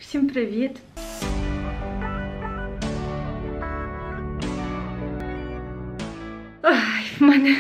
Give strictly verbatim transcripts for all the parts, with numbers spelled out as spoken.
Всім привіт! Ой, в мене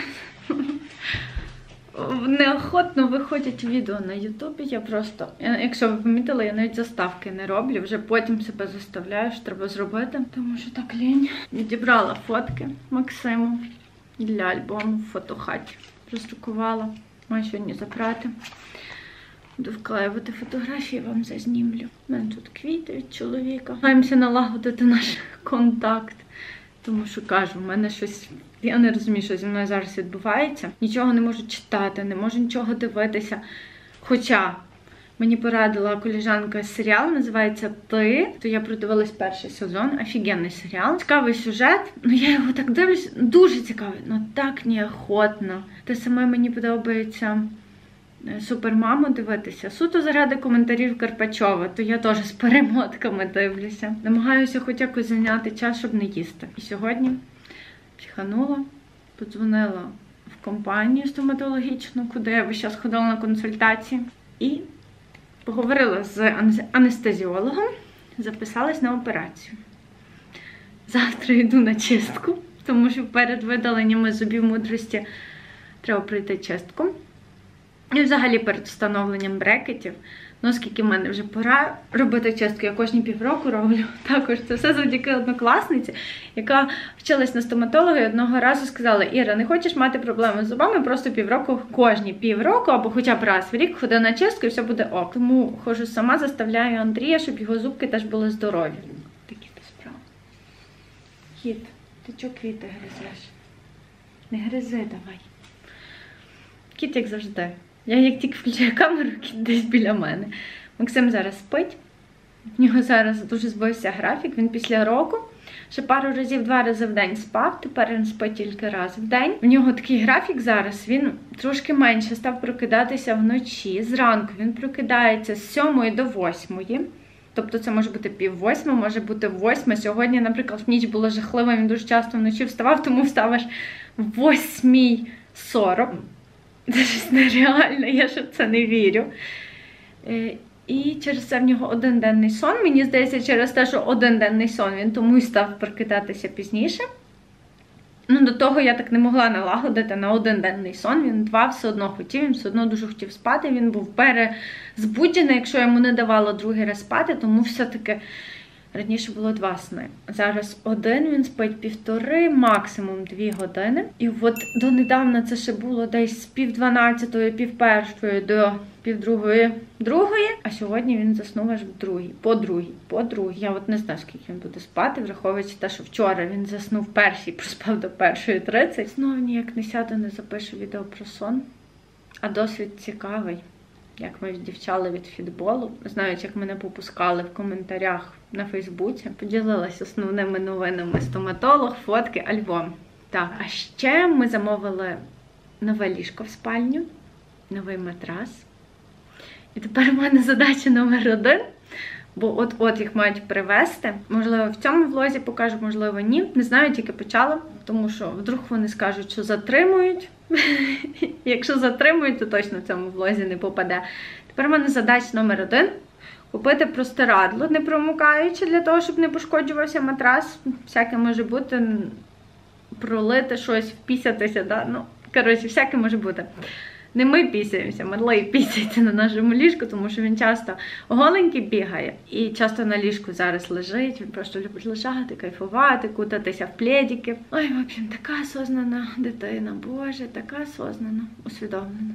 неохотно виходять відео на ютубі. Я просто, якщо ви помітили, я навіть заставки не роблю. Вже потім себе заставляю, що треба зробити, тому що так лінь. Відібрала фотки Максиму для альбому в фотохаті. Роздрукувала. Маю сьогодні запрати. Буду вклеювати фотографії, вам зазнімлю. У мене тут квіти від чоловіка. Маємося налагодити наш контакт. Тому що, кажу, в мене щось... Я не розумію, що зі мною зараз відбувається. Нічого не можу читати, не можу нічого дивитися. Хоча мені порадила колежанка серіал, називається «Ти». То я продивилась перший сезон. Офігенний серіал. Цікавий сюжет. Ну, я його так дивлюсь. Дуже цікавий. Ну, так неохотно. Те саме мені подобається... Супермаму дивитися. Суто заради коментарів Карпачова, то я теж з перемотками дивлюся. Намагаюся хоч якось зайняти час, щоб не їсти. І сьогодні психанула, подзвонила в компанію стоматологічну, куди я весь час ходила на консультації. І поговорила з анестезіологом, записалась на операцію. Завтра йду на чистку, тому що перед видаленнями зубів мудрості треба пройти чистку. І взагалі перед встановленням брекетів, ну оскільки в мене вже пора робити чистку, я кожні півроку роблю. Також це все завдяки однокласниці, яка вчилась на стоматолога і одного разу сказала: Іра, не хочеш мати проблеми з зубами, просто півроку, кожні півроку або хоча б раз в рік ходи на чистку і все буде ок. Тому ходжу сама, заставляю Андрія, щоб його зубки теж були здорові. Такі то справи. Кіт, ти чого квіти гризеш? Не гризи давай. Кіт, як завжди. Я як тільки включаю камеру, кіт десь біля мене. Максим зараз спить. В нього зараз дуже збився графік. Він після року ще пару разів, два рази в день спав. Тепер він спить тільки раз в день. В нього такий графік зараз. Він трошки менше став прокидатися вночі. Зранку він прокидається з сьомої до восьмої. Тобто це може бути пів восьма, може бути восьма. Сьогодні, наприклад, ніч була жахлива, він дуже часто вночі вставав, тому встав аж в восьмій сорок. Це щось нереальне, я ж в це не вірю. І через це в нього одноденний сон. Мені здається, через те, що одноденний сон, він тому і став прокидатися пізніше. Ну, до того я так не могла налагодити на одноденний сон. Він два все одно хотів, він все одно дуже хотів спати. Він був перезбуджений, якщо я йому не давала другий раз спати, тому все-таки... Раніше було два сни. Зараз один, він спить півтори, максимум дві години. І от донедавна це ще було десь з пів дванадцятої, пів першої до пів другої, другої. А сьогодні він заснув аж в другій, по другій, по другій. Я от не знаю, скільки він буде спати, враховуючи те, що вчора він заснув перший, проспав до першої тридцять. Знову ніяк не сяду, не запишу відео про сон. А досвід цікавий. Як ми віддівчали від фітболу. Знають, як мене попускали в коментарях на Фейсбуці. Поділилася основними новинами стоматолог, фотки, альбом. Так, а ще ми замовили нове ліжко в спальню, новий матрас. І тепер у мене задача номер один. Бо от-от їх мають привезти. Можливо, в цьому влозі покажу, можливо, ні. Не знаю, тільки почала. Тому що вдруг вони скажуть, що затримують. Якщо затримують, то точно в цьому влозі не попаде. Тепер у мене задача номер один. Купити простирадло, не промокаючи, для того, щоб не пошкоджувався матрас. Всяке може бути. Пролити щось, впісятися. Да? Ну, коротше, всяке може бути. Не ми пісяємося, Марлей пісяється на нашому ліжку, тому що він часто голенький бігає. І часто на ліжку зараз лежить, він просто любить лежати, кайфувати, кутатися в пледики. Ой, в общем, така осознана дитина, боже, така осознана, усвідомлена.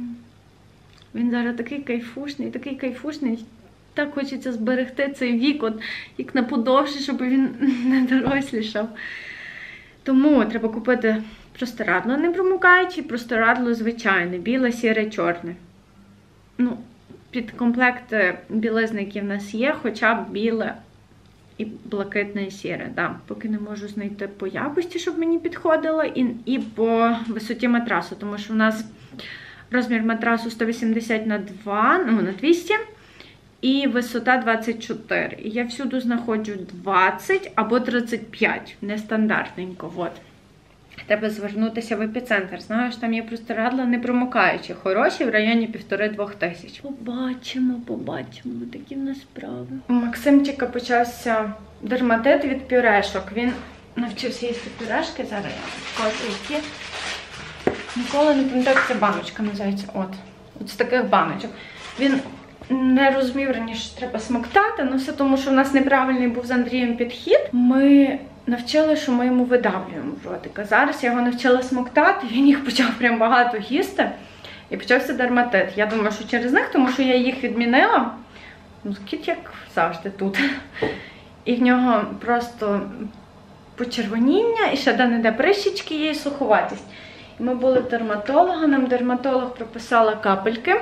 Він зараз такий кайфушний, такий кайфушний. Так хочеться зберегти цей вік, от, як на подовше, щоб він не дорослішав. Тому треба купити простирадло не промокаючи, простирадло звичайне, біле, сіре, чорне. Ну, під комплект білизни, які в нас є, хоча б біле і блакитне, і сіре. Да. Поки не можу знайти по якості, щоб мені підходило, і, і по висоті матрасу, тому що в нас розмір матрасу сто вісімдесят на два, ну, на двісті, і висота двадцять чотири. І я всюди знаходжу двадцять або тридцять п'ять, нестандартненько, от. треба звернутися в епіцентр. Знаю, що там є простирадла непромокаючі, хороші, в районі півтори-двох тисяч. Побачимо, побачимо, такі в нас справи. У Максимчика почався дерматит від пюрешок. Він навчився їсти пюрешки, зараз я покажу, які. Ніколи не пам'ятаю, як ця баночка називається. От, от з таких баночок. Він не розумів раніше, що треба смоктати, але все тому, що в нас неправильний був з Андрієм підхід. Ми навчили, що ми йому видавлюємо в ротика. Зараз я його навчила смоктати, він їх почав прям багато їсти. І почався дерматит. Я думаю, що через них, тому що я їх відмінила. Ну, кіт як завжди тут. І в нього просто почервоніння, і ще де-не-де прищички є, і суховатість. І ми були в дерматолога, нам дерматолог прописала капельки,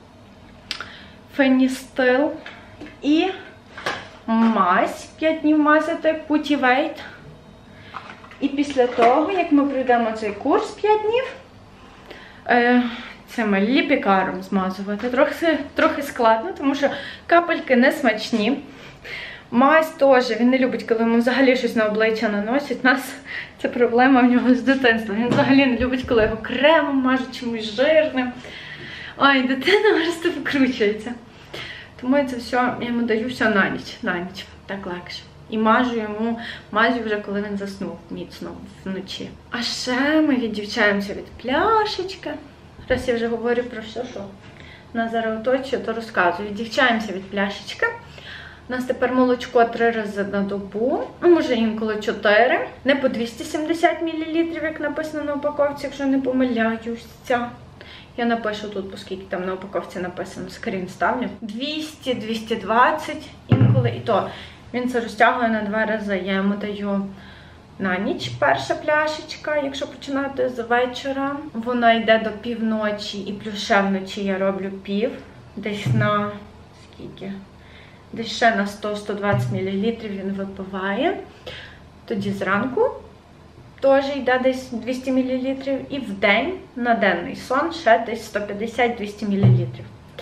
феністил і мазь, п'ять днів мазати, путівейт. І після того, як ми пройдемо цей курс п'ять днів, е, цим ліпікаром змазувати. Трохи, трохи складно, тому що капельки не смачні. Мазь теж, він не любить, коли йому взагалі щось на обличчя наносять. У нас це проблема в нього з дитинства. Він взагалі не любить, коли його кремом мажуть, чимось жирним. Ой, дитина просто викручується. Тому я це все, я йому даю все на ніч, на ніч, так легше. І мажу йому, мажу вже, коли він заснув міцно вночі. А ще ми віддівчаємося від пляшечки. Раз я вже говорю про все, що нас зараз оточує, то розказую. Віддівчаємося від пляшечки. У нас тепер молочко три рази на добу, ну, може інколи чотири. Не по двісті сімдесят мілілітрів, як написано на упаковці, якщо не помиляюся. Я напишу тут, оскільки там на упаковці написано, скрін ставлю. двісті, двісті двадцять інколи. І то він це розтягує на два рази. Я йому даю на ніч перша пляшечка, якщо починати з вечора. Вона йде до півночі, і плюс ще вночі я роблю пів. Десь на скільки? Десь ще на сто - сто двадцять мілілітрів він випиває. Тоді зранку теж йде десь двісті мілілітрів. І в день, на денний сон, ще десь сто п'ятдесят - двісті мілілітрів.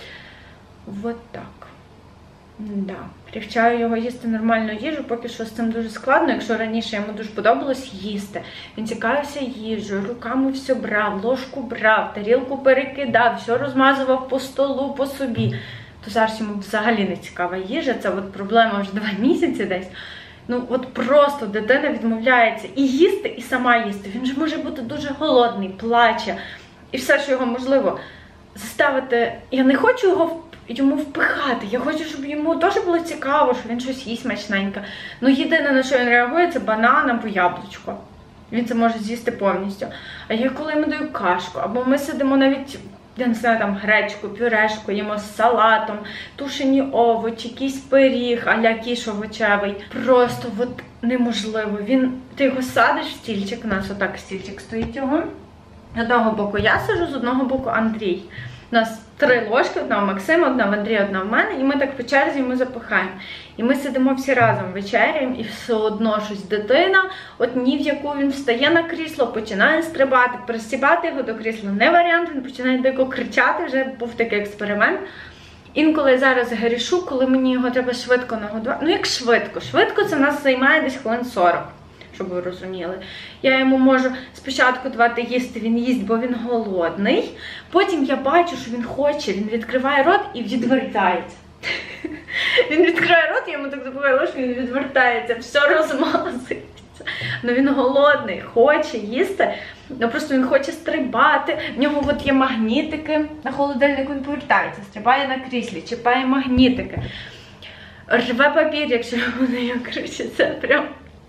Вот так. Да. Привчаю його їсти нормальну їжу, поки що з цим дуже складно. Якщо раніше йому дуже подобалось їсти, він цікавився їжею, руками все брав, ложку брав, тарілку перекидав, все розмазував по столу, по собі, то зараз йому взагалі не цікава їжа. Це от проблема вже два місяці десь. Ну от просто дитина відмовляється і їсти, і сама їсти. Він же може бути дуже голодний, плаче. І все, що його можливо заставити. Я не хочу його йому впихати. Я хочу, щоб йому теж було цікаво, що він щось їсть смачненьке. Ну єдине, на що він реагує, це банан або яблучко. Він це може з'їсти повністю. А я коли йому даю кашку, або ми сидимо навіть, я не знаю, там гречку, пюрешку, їмо з салатом, тушені овочі, якийсь пиріг, а-ля кіш овочевий. Просто от неможливо. Він, ти його садиш в стільчик, у нас отак стільчик стоїть його. З одного боку я сижу, з одного боку Андрій. У нас три ложки, одна в Максима, одна в Андрія, одна в мене, і ми так по черзі ми запихаємо. І ми сидимо всі разом вечеряємо, і все одно щось дитина, от ні в яку він встає на крісло, починає стрибати, присібати його до крісла не варіант, він починає дико кричати, вже був такий експеримент. Інколи зараз грішу, коли мені його треба швидко нагодувати. Ну як швидко? Швидко це в нас займає десь хвилин сорок. Щоб ви розуміли. Я йому можу спочатку давати їсти, він їсть, бо він голодний. Потім я бачу, що він хоче, він відкриває рот і відвертається. Він відкриває рот, я йому так допомагаю ложку, він відвертається, все розмазується. Ну він голодний, хоче їсти, ну просто він хоче стрибати. В нього от є магнітики, на холодильнику він повертається, стрибає на кріслі, чіпає магнітики. Рве папір, якщо йому не є, коротше, це прям...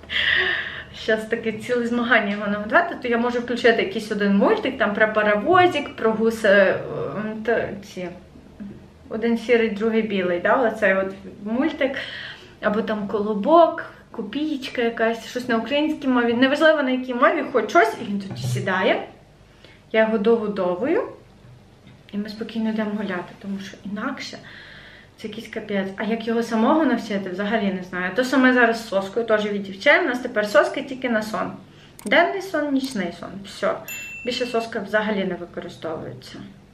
Зараз таке ціле змагання його нагодувати, то я можу включити якийсь один мультик, там про паровозик, про гуси, ці, один сірий, другий білий, да? Оцей от мультик, або там колобок, копієчка якась, щось на українській мові, неважливо на якій мові, хоч щось, і він тоді сідає, я його догодовую, і ми спокійно йдемо гуляти, тому що інакше це якийсь капець. А як його самого навчити, взагалі не знаю. То саме зараз з соскою теж віддівчаємо. У нас тепер соски тільки на сон. Денний сон, нічний сон. Все. Більше соска взагалі не використовується.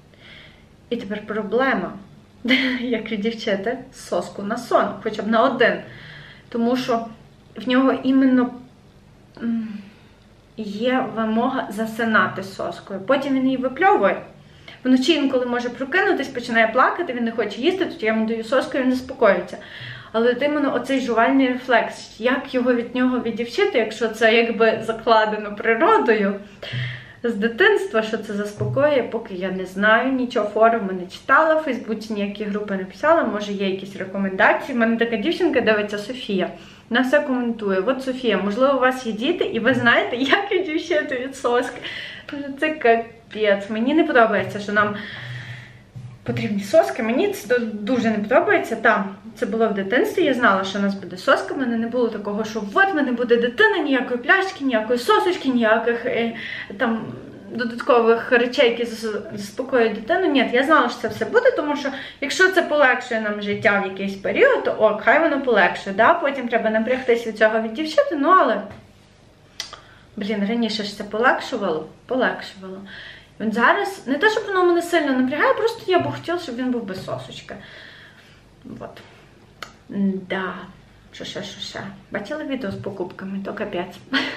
І тепер проблема, як віддівчити соску на сон, хоча б на один. Тому що в нього іменно є вимога засинати з соскою. Потім він її випльовує. Вночі інколи може прокинутись, починає плакати, він не хоче їсти, тоді я йому даю соску, він заспокоюється. Але от іменно оцей жувальний рефлекс, як його від нього віддівчити, якщо це якби закладено природою з дитинства, що це заспокоює, поки я не знаю, нічого форуму не читала, в Фейсбуці ніякі групи не писала, може є якісь рекомендації. У мене така дівчинка дивиться, Софія, вона все коментує. От Софія, можливо, у вас є діти і ви знаєте, як віддівчити від соски. Це капець. Мені не подобається, що нам потрібні соски. Мені це дуже не подобається. Там це було в дитинстві, я знала, що у нас буде соска. У мене не було такого, що от в мене буде дитина, ніякої пляшки, ніякої сосочки, ніяких е, там додаткових речей, які заспокоюють дитину. Ні, я знала, що це все буде, тому що якщо це полегшує нам життя в якийсь період, то ок, хай воно полегшує. Да? Потім треба напрягтись від цього віддівчити, ну але, блін, раніше ж це полегшувало, полегшувало. Він зараз, не те, щоб воно мене сильно напрягає, просто я б хотіла, щоб він був без сосочки. Вот. Да. Що ще, що ще? Бачила відео з покупками, то капець.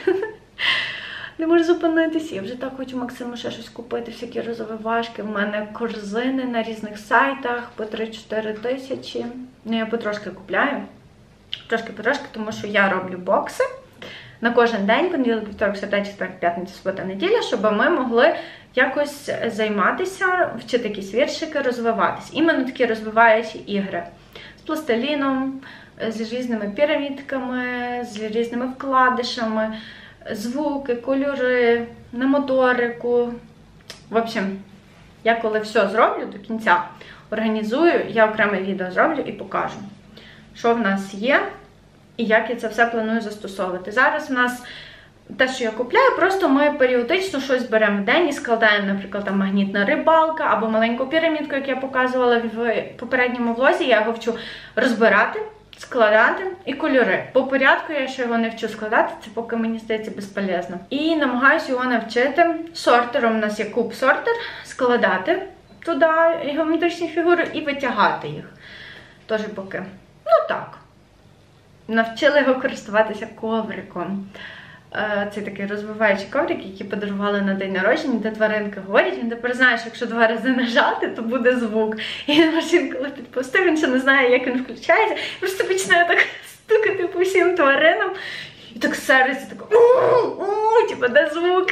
Не можу зупинитися, я вже так хочу Максиму ще щось купити, всякі розвивашки. В мене корзини на різних сайтах по три-чотири тисячі. Ну, я потрошки купляю. Трошки-потрошки, тому що я роблю бокси на кожен день, понеділок, вівторок, середа, четвер, п'ятниця, субота, неділя, щоб ми могли якось займатися, вчити якісь віршики, розвиватись. Іменно такі розвиваючі ігри. З пластиліном, з різними пірамідками, з різними вкладишами, звуки, кольори, на моторику. В общем, я коли все зроблю до кінця, організую, я окреме відео зроблю і покажу, що в нас є і як я це все планую застосовувати. Зараз в нас те, що я купляю, просто ми періодично щось беремо в день і складаємо, наприклад, там магнітна рибалка або маленьку пірамідку, як я показувала в попередньому влозі. Я його вчу розбирати, складати і кольори. По порядку я ще його не вчу складати, це поки мені здається безполезно. І намагаюся його навчити сортером. У нас є куб-сортер, складати туди геометричні фігури і витягати їх. Тож поки, ну так, навчили його користуватися ковриком. Це такий розвиваючий коврик, який подарували на день народження, де тваринки говорять. Він тепер знає, що якщо два рази нажати, то буде звук. І він машин, коли підпустив, він ще не знає, як він включається. Просто починає так стукати по всім тваринам. І так сердиться, так у-у-у, типу, де звук?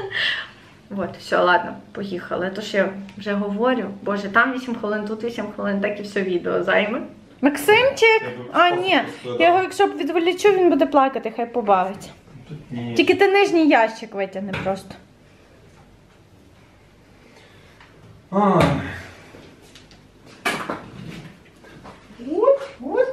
От, все, ладно, поїхали. Тож я вже говорю, боже, там вісім хвилин, тут вісім хвилин, так і все відео займе. Максимчик! А, ні, я його, якщо відволічу, він буде плакати, хай побавиться. Ні. Тільки ти нижній ящик витягни просто. А. От, от.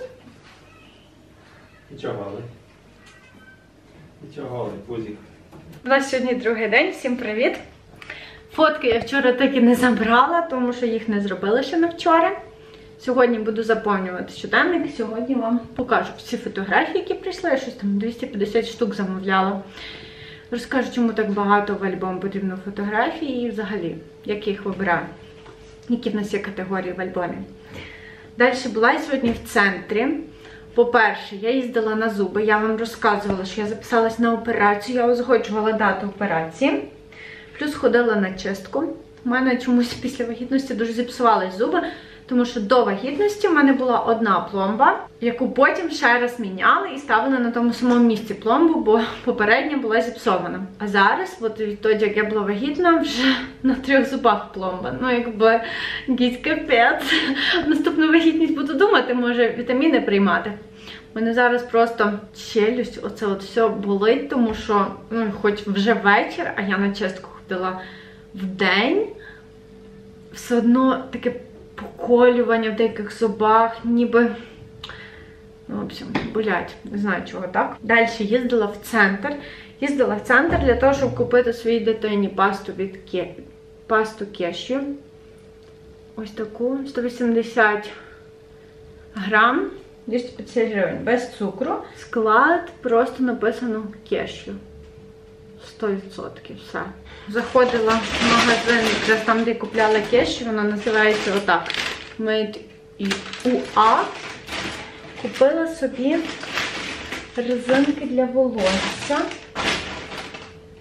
І чого голий? І чого голий, пузик? У нас сьогодні другий день, всім привіт. Фотки я вчора так і не забрала, тому що їх не зробили ще на вчора. Сьогодні буду заповнювати щоденник, сьогодні вам покажу всі фотографії, які прийшли. Я щось там двісті п'ятдесят штук замовляла. Розкажу, чому так багато в альбом потрібно фотографій і взагалі, як я їх вибираю. Які в нас є категорії в альбомі. Далі була я сьогодні в центрі. По-перше, я їздила на зуби. Я вам розказувала, що я записалась на операцію. Я узгоджувала дату операції. Плюс ходила на чистку. У мене чомусь після вагітності дуже зіпсувались зуби. Тому що до вагітності в мене була одна пломба, яку потім ще раз міняли і ставили на тому самому місці пломбу, бо попередня була зіпсована. А зараз, от відтоді, як я була вагітна, вже на трьох зубах пломба. Ну, якби, якийсь капець. Наступну вагітність буду думати, може вітаміни приймати. У мене зараз просто челюсть, оце от все болить, тому що, ну, хоч вже вечір, а я на чистку ходила вдень, все одно таке поколювання в деяких зубах, ніби, ну, в общем, болять. Не знаю, чого так. Далі їздила в центр. Їздила в центр для того, щоб купити своїй дитині пасту від Ке... пасту Кешю. Ось таку, сто вісімдесят грам, двісті п'ятдесят гривень, без цукру. Склад просто написано Кешю. сто відсотків, все. Заходила в магазин, якраз там, де купляла Кешю, вона називається отак. Made in ю ей. Купила собі резинки для волосся.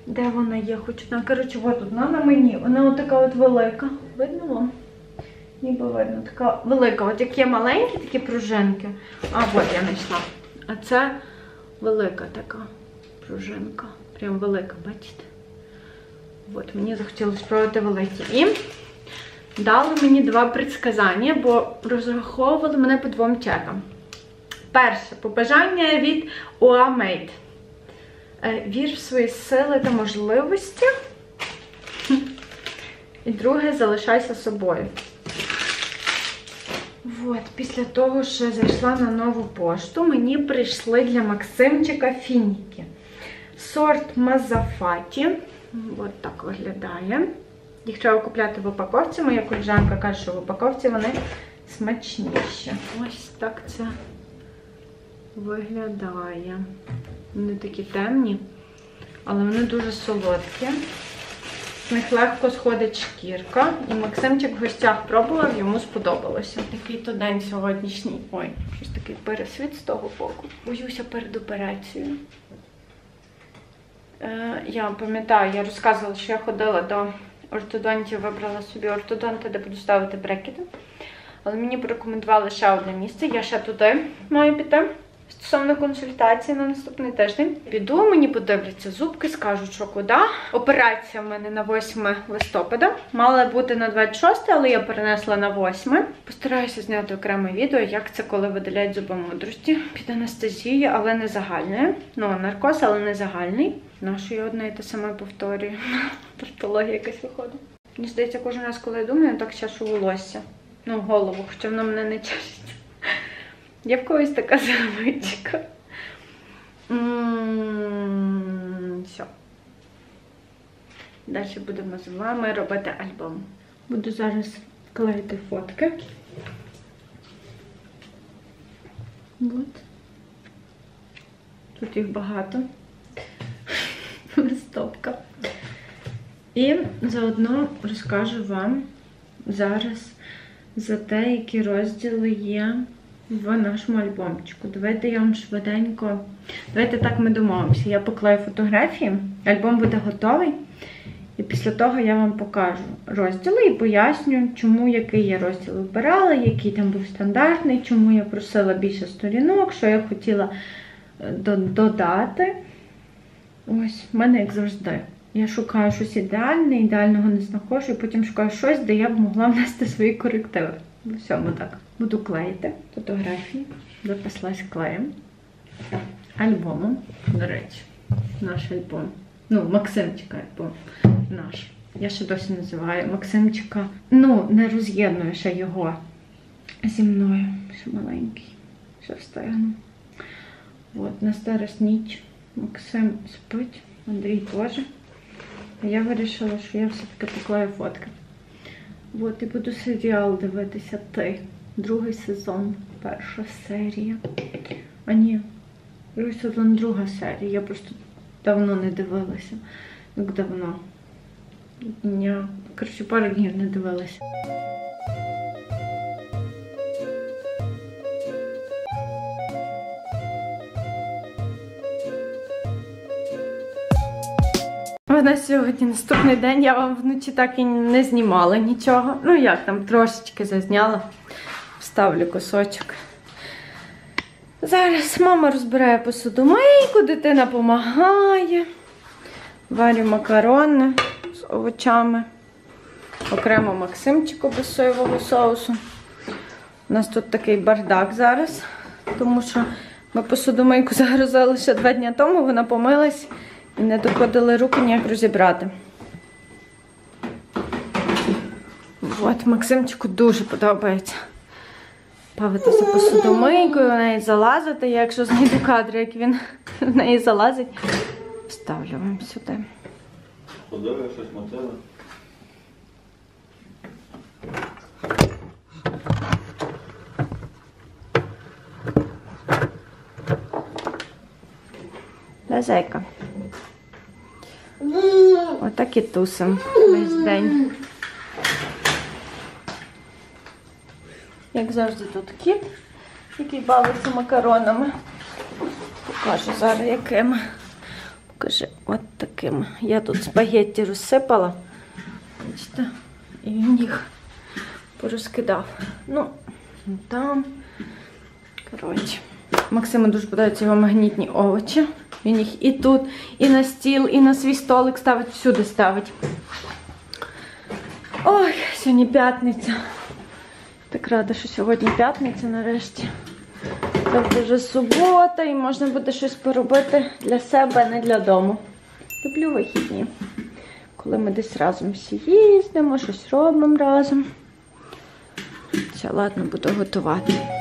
Де вона є? Хоч одна. Коротше, от одна на мені. Вона отака от велика. Видно вам? Ніби видно. Така велика. От як є маленькі такі пружинки. А, от я знайшла. А це велика така пружинка. Прям велика, бачите? От, мені захотілося спробувати великі. І дали мені два предсказання, бо розраховували мене по двом чекам. Перше, побажання від Уамейт. Вір в свої сили та можливості. І друге, залишайся собою. От, після того, що зайшла на нову пошту, мені прийшли для Максимчика фініки. Сорт Мазафаті. От так виглядає. Їх треба купляти в упаковці. Моя колежанка каже, що в упаковці вони смачніші. Ось так це виглядає. Вони такі темні, але вони дуже солодкі. З них легко сходить шкірка. І Максимчик в гостях пробував, йому сподобалося. Такий то день сьогоднішній. Ой, щось такий пересвіт з того боку. Боюся перед операцією. Е, я пам'ятаю, я розказувала, що я ходила до ортодонтів, вибрала собі ортодонта, де буду ставити брекети. Але мені порекомендували ще одне місце. Я ще туди маю піти. Стосовно консультації на наступний тиждень. Піду, мені подивляться зубки, скажуть, що куди. Операція в мене на восьме листопада. Мала бути на двадцять шосте, але я перенесла на восьме. Постараюся зняти окреме відео, як це, коли видаляють зубомудрості. Під анестезією, але не загальною. Ну, наркоз, але не загальний. Нашою одне і те саме повторюю. Патологія якась виходить. Мені здається, кожен раз, коли я думаю, так чашу волосся. Ну, голову, хоча воно мене не чешеться. Я в когось така звичка. Все. Далі будемо з вами робити альбом. Буду зараз клеїти фотки. От. Тут їх багато. Листопка. І заодно розкажу вам зараз за те, які розділи є в нашому альбомчику. Давайте я вам швиденько... Давайте так ми домовимося. Я поклею фотографії, альбом буде готовий. І після того я вам покажу розділи і поясню, чому який я розділ вибирала, який там був стандартний, чому я просила більше сторінок, що я хотіла додати. Ось, в мене як завжди. Я шукаю щось ідеальне, ідеального не знаходжу, і потім шукаю щось, де я б могла внести свої корективи. В усьому так. Буду клеїти фотографії. Запаслась клеєм. Альбомом, до речі. Наш альбом. Ну, Максимчика альбом. Наш. Я ще досі називаю Максимчика. Ну, не роз'єдную ще його зі мною. Ще маленький. Ще встигну. От, на старість ніч. Максим спить. Андрій теж. А я вирішила, що я все-таки поклею фотки. От, і буду серіал дивитися «Ти». Другий сезон, перша серія. А ні, другий сезон, друга серія. Я просто давно не дивилася. Як давно. Дня. Коротше, пару днів не дивилася. У нас сьогодні наступний день, я вам вночі так і не знімала нічого. Ну як там, трошечки зазняла. Вставлю кусочок. Зараз мама розбирає посудомийку, дитина допомагає. Варю макарони з овочами. Окремо Максимчику без соєвого соусу. У нас тут такий бардак зараз, тому що ми посудомийку загрузили ще два дні тому, вона помилась. І не доходили руки ніяк розібрати. От, Максимчику дуже подобається бавитися посудомийкою, в неї залазити. Я якщо знайду кадри, як він в неї залазить, вставлю вам сюди. Ходили, щось мотили. Да, зайка? Отак і тусим весь день. Як завжди тут кіт, який бавиться макаронами. Покажу зараз якими. покажи. От таким. Я тут спагетті розсипала. Бачите? І він їх порозкидав. Ну, там. Коротше. Максиму дуже подобаються його магнітні овочі. Він їх і тут, і на стіл, і на свій столик ставить, всюди ставить. Ой, сьогодні п'ятниця. Так рада, що сьогодні п'ятниця нарешті. Тобто вже субота і можна буде щось поробити для себе, а не для дому. Люблю вихідні. Коли ми десь разом всі їздимо, щось робимо разом. Все, ладно, буду готувати.